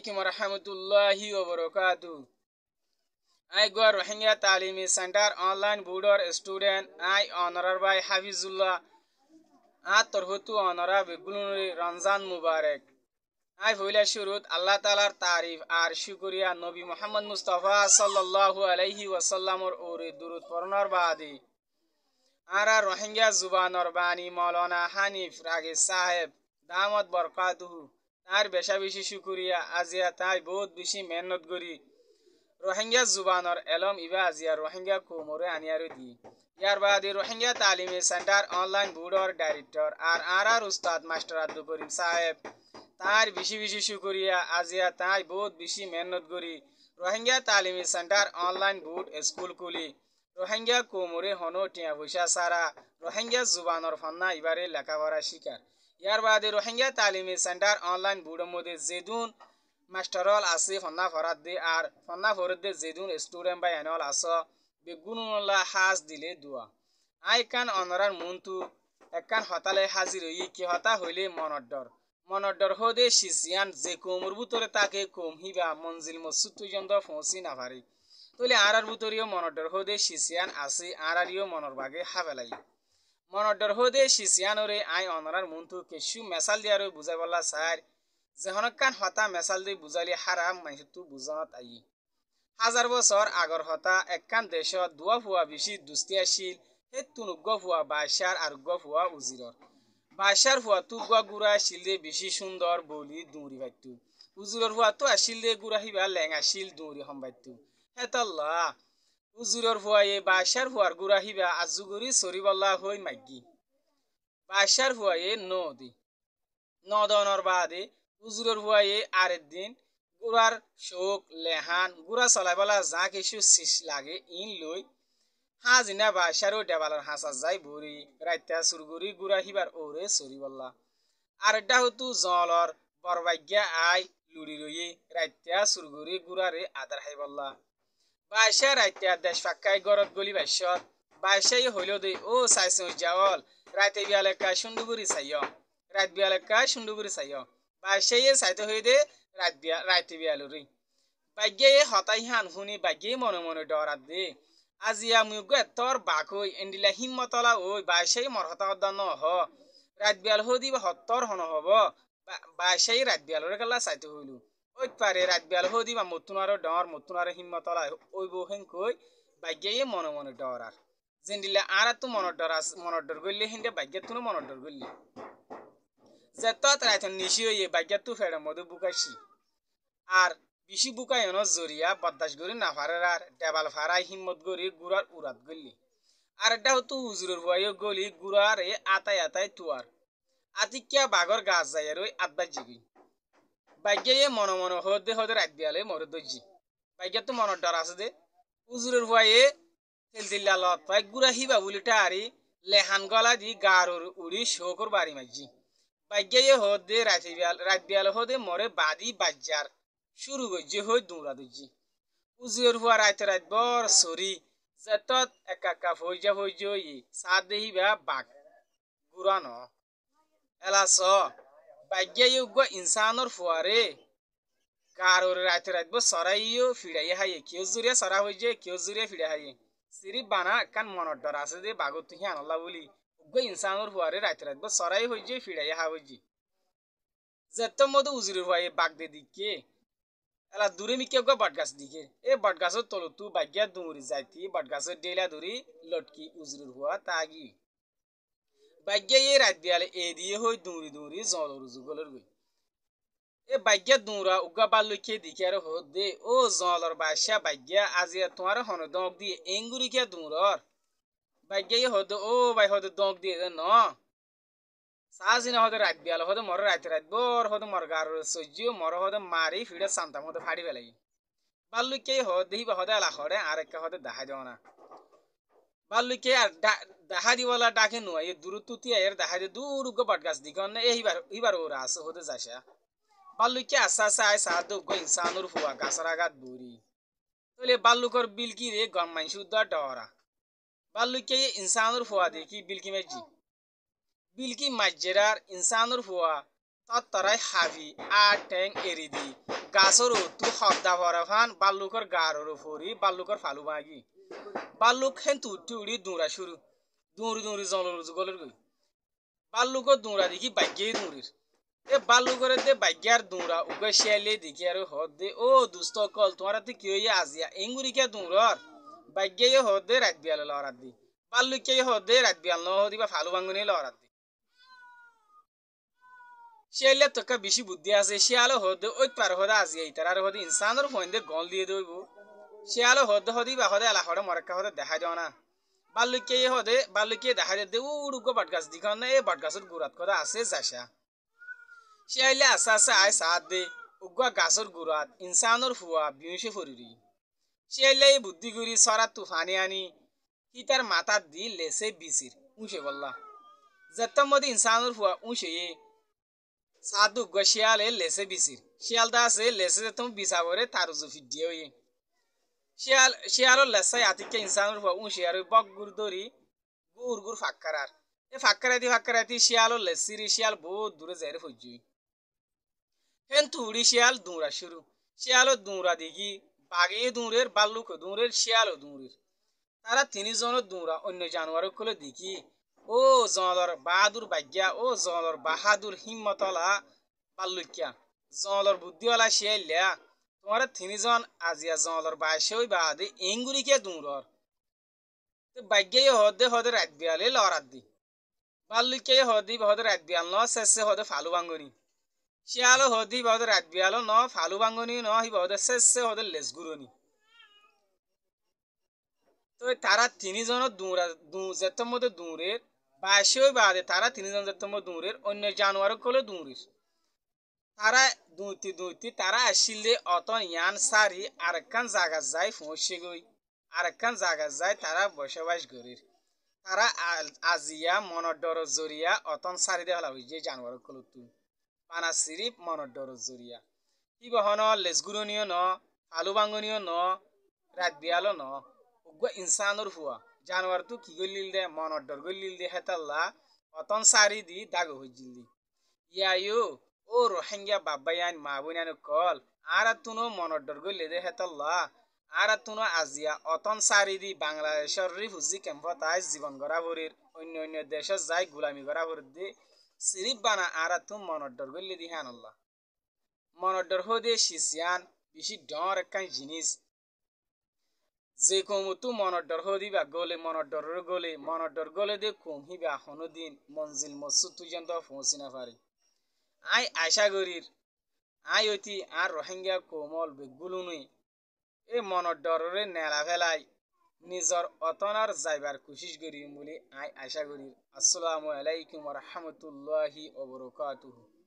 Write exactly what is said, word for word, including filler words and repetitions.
alaikum warahmatullahi wabarakatuh. I go Rohingya Talimi Center online boarder student I honor by Hafizullah Atorhutu honora begulunuri Ramzan Mubarak. I ভইলা শুরুত আল্লাহ তাআলার তারিফ আর শুকরিয়া নবী মুহাম্মদ মুস্তাফা সাল্লাল্লাহু আলাইহি ওয়াসাল্লামর ওরে দুরূদ পড়নার বাদে আরা রোহিঙ্গা জুবানর বাণী মাওলানা হানিফ রাগে সাহেব দামত বরকাতুহু তার বেশা বেশি শুকরিয়া আজিয়া তাই বহুত বেশি মেহনত করি রোহিঙ্গা জুবানর এলম ইবা আজিয়া রোহিঙ্গা কোমরে আনিয়ারে দি ইয়ার বাদে রোহিঙ্গা তালিমি সেন্টার অনলাইন বোর্ডর ডাইরেক্টর আর আরার উস্তাদ মাস্টার আব্দুল করিম সাহেব তার বেশি বেশি শুকরিয়া আজিয়া তাই বহুত বেশি মেহনত করি রোহিঙ্গা তালিমি সেন্টার অনলাইন বোর্ড স্কুল খুলি রোহিঙ্গা কোমরে হনো টিয়া পয়সা সারা রোহিঙ্গা জুবানর ফন্না ইবারে লেখাপড়া শিকার ইয়ার বাদে রোহিঙ্গা তালিমি সেন্টার অনলাইন বোর্ডের মধ্যে যেদুন মাস্টারল আছে ফন্না ফরাদ দে আর ফন্না ফরদ দে যেদুন স্টুডেন্ট বা এনল আস বেগুনুল্লাহ হাজ দিলে দুয়া আই কান অনরার মুন্তু একান হতালে হাজির হই কি হতা হইলে মনডর মনডর হদে শিসিয়ান যে কোমর বুতরে তাকে কম হিবা মঞ্জিল মসুদ পর্যন্ত পৌঁছি না পারি তলে আরার বুতরিও মনডর হদে শিসিয়ান আছে আরারিও মনর বাগে হাবেলাই মনডর হদে শিসিয়ানরে আই অনরার মুন্তু কেশু মেসাল দিয়ারো বুঝাই বলা সার যেহনকান হতা মেসাল দি বুঝালি হারাম মাইতু বুঝনত আই হাজার বছর আগর হতা একখান দেশত দুয়া ফুয়া বেশি দুস্তিয়াশীল হে তুনুগ্গ ফুয়া বাসার আর ফুয়া উজিরর বাসার ফুয়া তু গুয়া গুড়া শিলদে বেশি সুন্দর বলি দুঁরি ভাইতু উজিরর ফুয়া তো আসিলদে গুড়া হিবা লেঙা শিল দুঁরি সম্বাইতু হেতল্লা উজিরর ফুয়া এ বাসার ফুয়ার গুড়া হিবা আজুগুরি সরিবল্লা হই মাইগি বাসার ফুয়া এ নদী নদনর বাদে উজিরর ফুয়া এ আরের দিন গুড়ার শোক লেহান গুড়া চলাইবলা যা কিছু শিস লাগে ইন লই হাজিনা বাসারও দেবালার হাসা যাই বরি রাইতা সুরগুরি গুড়া হিবার ওরে সরিবল্লা আর এটা হতু জলর বরবাগ্যা আই লুড়ি রয়ে রাইতা সুরগুরি গুড়ারে আদার হাইবল্লা বাসা রাইতা দেশ ফাক্কাই গরত গলি বাসত বাসাই হইল দে ও সাইস যাওয়াল রাইতে বিয়ালেকা সুন্দুগুরি চাইয় রাত বিয়ালেকা সুন্দুগুরি চাইয় বাসাই চাইতে হই দে রাত বিয়া রাইতে বিয়ালুরি বাগ্যে হতাই হান শুনি বাগ্যে মনে মনে ডরাত দে আজিয়া মুগ এতর বাকই এন্ডিলা হিম্মতলা ওই বাসাই মর হতা হদ্দা ন হ রাত বিয়াল হদি বা হত্তর হন হব বাসাই রাত বিয়ালরে গেলা চাইতে হইলু ওই পারে রাত বিয়াল হদি বা মতুনারো ডর মতুনারো হিম্মতলা ওই বউ হেঙ্কই বাগ্যে মনে মনে ডরার যেন্ডিলা আর তো মনের ডর মনের ডর গল্লে হিন্দে বাগ্যে তুনো মনের ডর গল্লি যেতত রাইত নিশি হইয়ে বাগ্যে তু ফেড়ে মধু বুকাইছি আর বেশি বুকাই এন জরিয়া বদাস গরি না ফারার আর দেবাল ফারাই হিম্মত গরি গুড়ার উড়াত গল্লি আর এটা হতো হুজুরের ভয়ে গলি গুড়ার এ আতাই আতাই তুয়ার আতিকিয়া বাগর গাছ যায় আর ওই আতবাজ জিগি বাগ্যে মনে মনে হদে হদে রাত বিয়ালে মরে দজি বাগ্যে তো মনের ডর আছে দে হুজুরের ভয়ে তেল দিল্লা লত পাই গুড়া হিবা বলিটা আরি লেহান গলা দি গার উড়ি শোকর বাড়ি মাঝি বাগ্যে হদে রাত বিয়াল রাত বিয়ালে হদে মরে বাদি বাজ্জার শুরু গজ্জি হই দুমরা দুজি উজির হুয়া রাইতে রাইত বর সরি যেতত একা একা ফইজা ফইজ ই সাদ দেহি বা বাঘ গুরান এলা স বাগ্যে উগ ইনসানর ফুয়ারে কারোর রাইতে রাইত বর সরাইও ফিড়াই হাইয়ে কেউ জুড়ে সরা হইজে কেউ জুড়ে ফিড়া হাইয়ে সিরি বানা কান মনের ডর আছে দে বাগত তুহি আনলা বলি উগ ইনসানর ফুয়ারে রাইতে রাইত বর সরাই হইজে ফিড়াই হা হইজি যেত মতো উজির হুয়াই বাঘ দে দিকে এলা দূরে মিকে গো বটগাছ দিকে এ বটগাছর তলতু বাগ্যা দুমুরি যাইতি বটগাছর ডেলা ধরি লটকি উজরুর হওয়া তাগি বাগ্যা এ রাত বিয়ালে এ দিয়ে হই দুমরি দুমরি জল রুজুগলের গই এ বাগ্যা দুমরা উগা বাল্লুকে দিকে আর হদ দে ও জলর বাসা বাগ্যা আজিয়া তোমার হন দক দিয়ে এঙ্গুরিকে দুমরর বাগ্যা এ হদ ও বাই হদ দক দিয়ে ন সাজিনা হদে রাত বিয়াল হদে মর রাত রাত বর হদে মর গার সহ্য মর হদে মারি ফিড়ে সান্তাম হদে ফাড়ি ফেলাই বাল্লুকে হদে হিবা হদে আলা হরে আর একটা হদে দেখা দেওয়া না বাল্লুকে আর দেখা দিওয়ালা ডাকে নুয়া এ দূর তুতি এর দেখা দিয়ে দূর উগ্র বটগাছ দিকে অন্য এ হিবার হিবার ওরা আছে হদে যাসা বাল্লুকে আস্তে আস্তে আয় সাহায্য উগ্র ইনসানুর ফুয়া গাছর আঘাত বুড়ি তাহলে বাল্লুকর বিলকি রে গম মাইসু উদ্দার ডরা বাল্লুকে ইনসানুর ফুয়া দেখি বিলকি মেজি বিলকি মাজেরার ইনসানুর ফুয়া তত্তরাই হাভি আর ট্যাং এরিদি গাছর তু হদ্দা ভরা ফান বাল্লুকর গারর ফরি বাল্লুকর ফালু বাগি বাল্লুক হেন তু উঠি উড়ি দৌড়া শুরু দৌড়ি দৌড়ি জলর গলের গই বাল্লুকর দৌড়া দেখি বাইকেই দৌড়ির এ বাল্লুকরে দে বাইকার দৌড়া উগে শিয়ালে দেখি আর হদ দে ও দুস্থ কল তোমার তুই কি হইয়া আজিয়া এঙ্গুরি কে দৌড়র বাইকে হদ দে রাত বিয়ালে লড়াত দি বাল্লুকে হদ দে রাত বিয়াল ন হদি বা ফালু ভাঙ্গুনি লড়াত দি শিয়ালে তোকা বেশি বুদ্ধি আছে শিয়ালে হদ ওই পার হদা আজিয়া ইতার আর হদি ইনসানের ফোন দে গল দিয়ে দইব শিয়ালে হদ হদি বা হদে এলা হদে মরেক্কা হদে দেখা দেও না বাল্লুকে হদে বাল্লুকে দেখা দে উড়ুগো বটগাছ দিখন না এই বটগাছের গুড়াত কথা আছে যাসা শিয়ালে আস্তে আস্তে আয় সাত দে উগা গাছর গুড়াত ইনসানোর ফুয়া বিউসে ফরিরি শিয়ালে এই বুদ্ধি করি সরা তুফানি আনি হি তার মাথার দি লেসে বিসির উঁচে বললা যেতাম মধ্যে ইনসানোর ফুয়া উঁচে সাত উগা শিয়ালে লেসে বিসির শিয়াল দা আছে লেসে যেতাম বিসা করে তার জুফি দিয়ে হয়ে শিয়াল শিয়ালর লেসাই আতিকে ইনসানোর ফুয়া উঁচে আর বক গুড় দরি গুড় গুড় ফাক্কারার এ ফাক্কারাইতি ফাক্কারাইতি শিয়ালর লেসিরি শিয়াল বহুত দূরে যায় ফজ্জুই হেন তুড়ি শিয়াল দৌড়া শুরু শিয়ালও দৌড়া দেখি বাঘে দৌড়ের বাল্লুক দৌড়ের শিয়ালও দৌড়ের তারা তিনজনের দৌড়া অন্য জানোয়ার গুলো দেখি ও জলর বাহাদুর বাগ্যা ও জলর বাহাদুর হিম্মতলা বাল্লুকিয়া জলর বুদ্ধিওয়ালা শিয়াইলা তোমার তিনজন আজিয়া জলর বাসেই বাদে এঙ্গুরিকে দৌড়র বাগ্যাই হদে হদে রাত বিয়ালে লড়াত দি বাল্লুকে হদি হদে রাত বিয়াল ন শেষে হদে ফালু ভাঙ্গনি শিয়ালো হদি বাদে রাত বিয়ালো ন ফালু ভাঙ্গনি ন হি বাদে শেষে হদে লেসগুরনি তো তারা তিনজনের দৌড়া যেতার মধ্যে দৌড়ের বাসেই বাদে তারা তিনজন যেতার মধ্যে দৌড়ের অন্য জানোয়ার কলে দৌড়িস তারা দুইতি দুইতি তারা আসিলে অতন ইয়ান সারি আরেকখান জায়গা যায় পৌঁছে গই আরেকখান জায়গা যায় তারা বসবাস করির তারা আজিয়া মনের ডর জরিয়া অতন সারি দে হলা যে জানোয়ার কলে তুই পানা সিরিপ মনের ডর জরিয়া কি বহন লেসগুরনিও ন ফালু ভাঙ্গনিও ন রাত বিয়ালো ন উগ্র ইনসানোর হুয়া জানোয়ার তু কি গলিল দে মনের ডর গলিল দে হেতাল্লা অতন সারি দি দাগ হইজিল দি ইয়ায়ো ও রোহিঙ্গা বাবায়ান মাবুনান কল আর তুনো মনের ডর গলিল দে হেতাল্লা আর তুনো আজিয়া অতন সারি দি বাংলাদেশের রিফুজি ক্যাম্পতায় জীবন গড়া ভরির অন্য অন্য দেশের যাই গুলামি গড়া ভরির দি সিরিপ বানা আর তুম মনের ডর গলিল দি হানাল্লা মনের ডর হদে শিশিয়ান বেশি ডর একখান জিনিস যে কমু মনের ডর হদিবা গলে মনের ডর গলে মনের ডর গলে দে কম হিবা হনো দিন মঞ্জিল মসুদ তুই যেন পৌঁছি না পারি আই আশা করির আই অতি আর রোহিঙ্গা কোমল বেগুলো নুই এ মনের ডরে নেলা ফেলাই নিজর অতনার যাইবার কোশিশ করি বলে আই আশা করির। আসসালামু আলাইকুম ওয়া রাহমাতুল্লাহি ওয়া বারাকাতুহু।